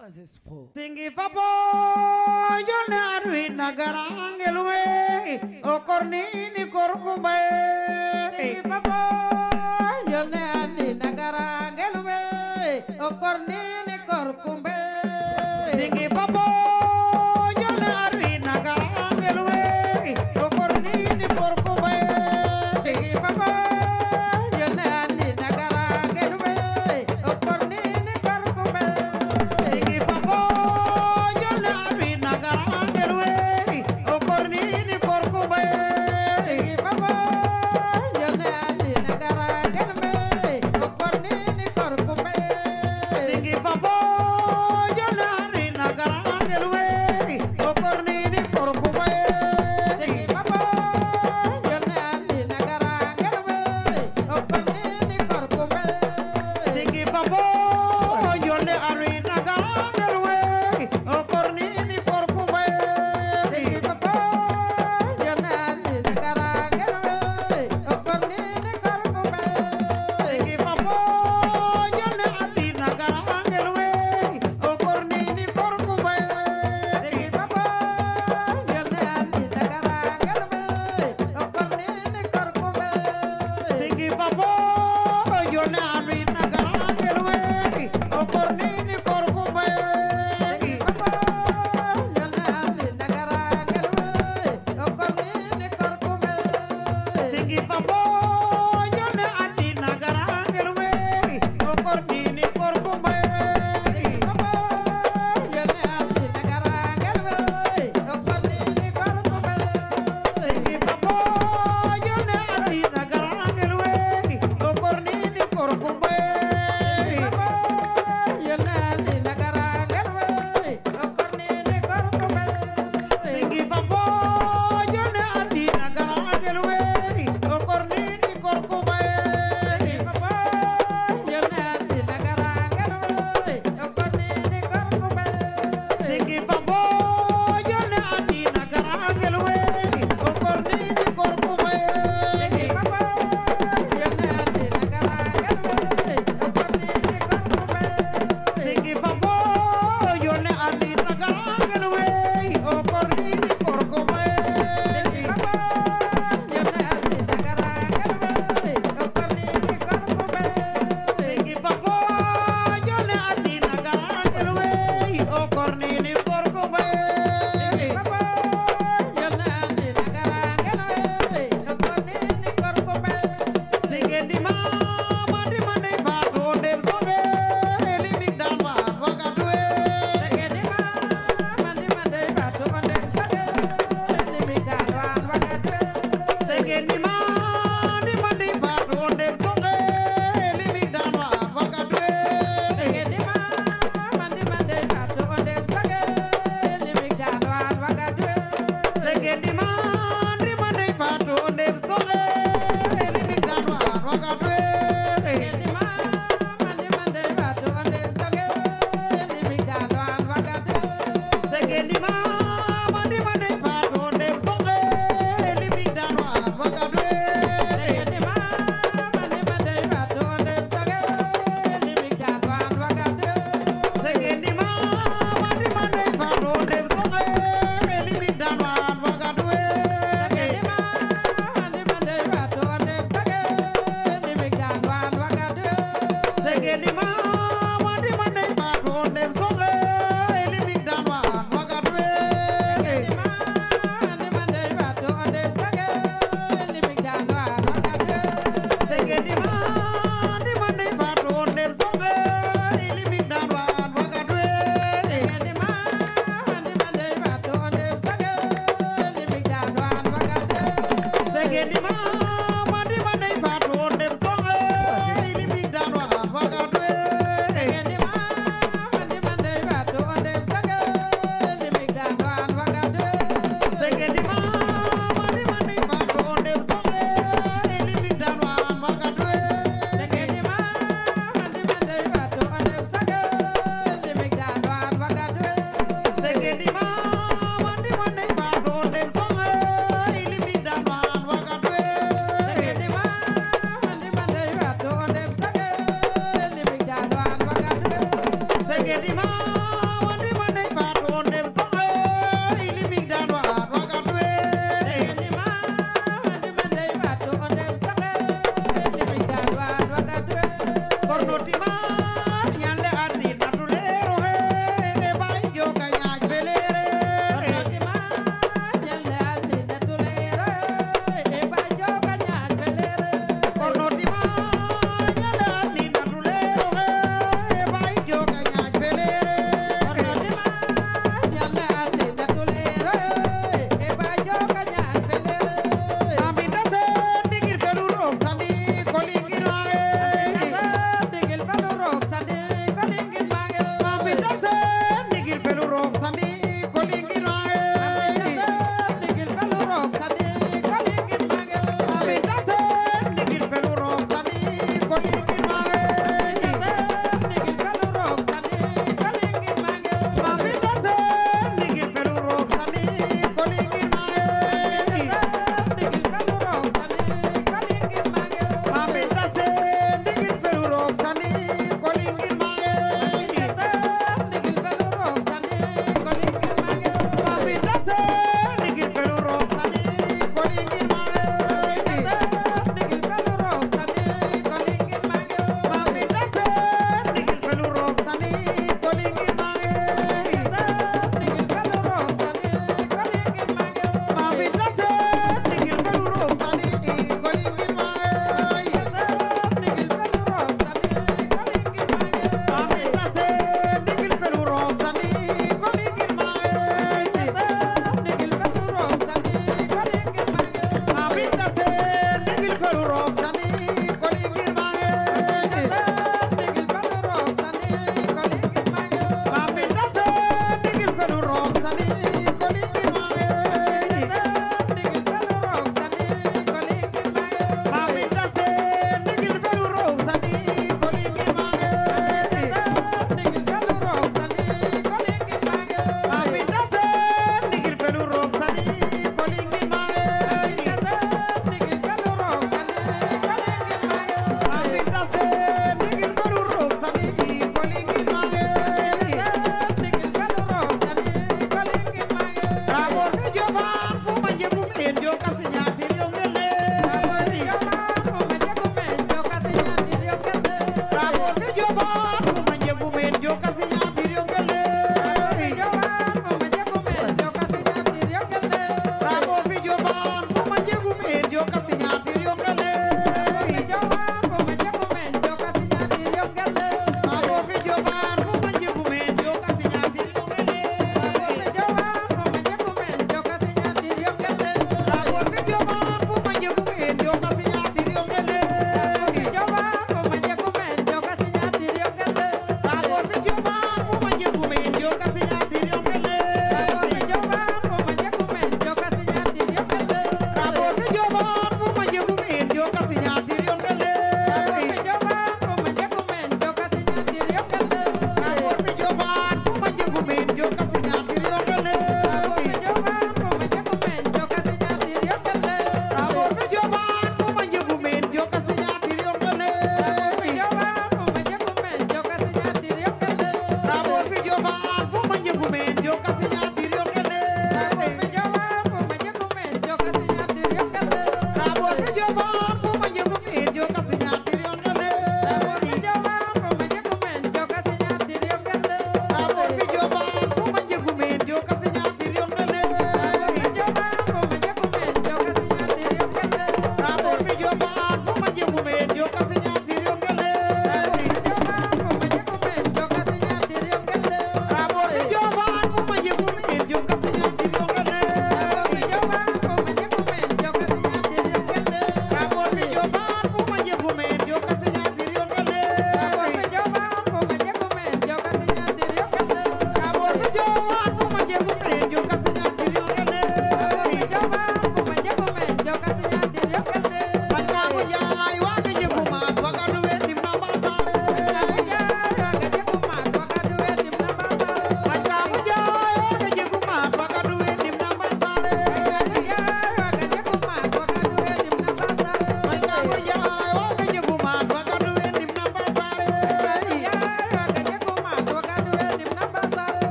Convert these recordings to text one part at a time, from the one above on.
Oasis Pro. Singi papo jolne arwi nagarangelwe o kornini korkumbe. Singi papo jolne arwi nagarangelwe o kornini korkumbe. Singi papo jolne arwi nagarangelwe o kornini korkumbe. Singi papo jolne arwi nagarangelwe o kornini korkumbe. Singi papo jolne arwi nagarangelwe o kornini korkumbe. Singi papo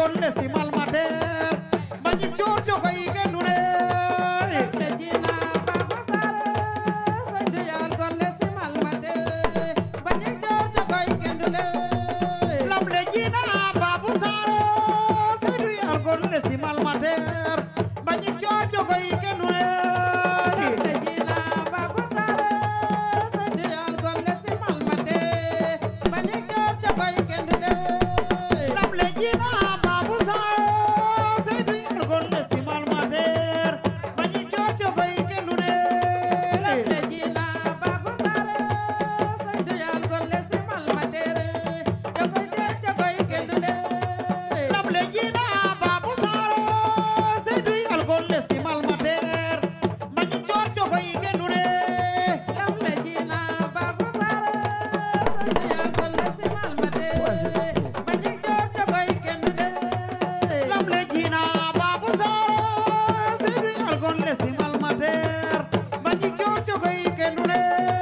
golle simal mater bañi coor jogoy gendune le jina baba sare santu yal golle simal mate bañi coor jogoy kendule lam le jina babu sare sedu yar golle simal mater bañi coor jogoy gendune le jina baba sare santu yal golle simal mate bañi coor jogoy kendule lam le jina babu sare sedu yar golle simal mater bañi coor jogoy gendune le jina baba sare santu yal golle simal mate jogoy jogoy kendule lam le jina babu sare sedu yar golle simal mater bañi coor jogoy gendune lam le jina babu sare santu yal golle simal mate bañi coor jogoy kendule lam le jina babu sare sedu yar golle simal mater bañi coor jogoy gendune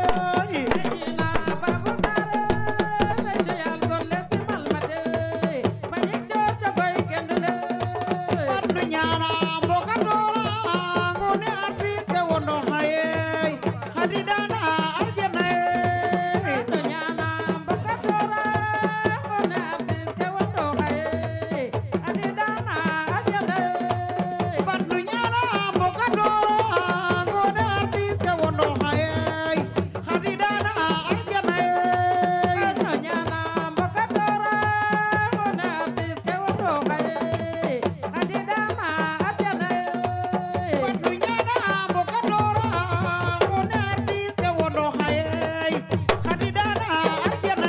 jina babu sare santu yal golle simal mate bañi coor jogoy kendule Fatu ñana mboka dora ngone artiste wondo haye hadi dana arjana to ñana mboka tora ngone artiste wondo haye adi dana ajana Fatu ñana mboka dora ngone artiste wondo haye hadi dana arjana to ñana mboka tora ngone artiste wondo haye adi dana ajana Fatu ñana mboka dora ngone artiste wondo haye hadi dana arjana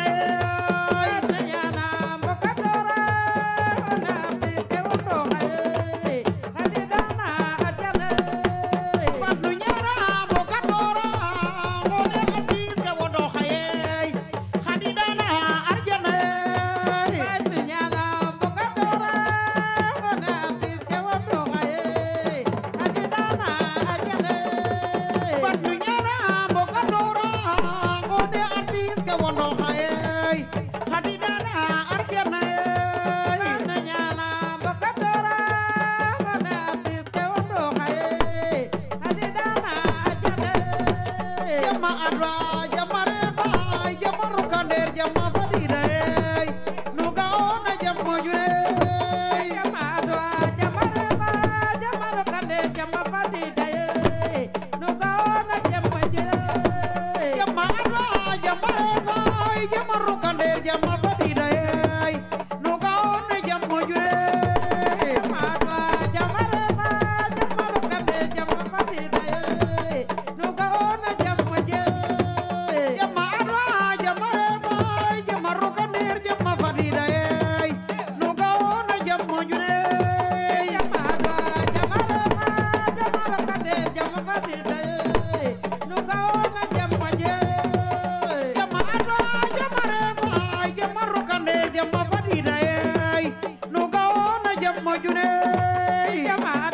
ñana mboka tora ngone artiste wondo haye adi dana ajana Fatu ñana mboka dora ngone artiste wondo haye hadi dana arjana Fatu ñana mboka tora ngone artiste wondo haye adi dana ajana Fatu ñana mboka dora ngone artiste wondo haye hadi dana arjana na ñana mboka tora ngone artiste wondo haye adi dana ajana jama adwa jama refa jama rukander jama fadida nuga ona jama jure jama adwa jama refa jama rokande jama fadida ye nu gaona jama jere jama adwa jama refa jama rukander jama fadida nuga ona jama jure jama adwa jama refa jama rokande jama fadida ye nu gaona jama jere jama adwa jama refa jama rukander jama fadida nuga ona jama jure jama adwa jama refa jama rokande jama fadida ye nu gaona jama jere jama adwa jama refa jama rukander jama fadida nuga ona jama jure jama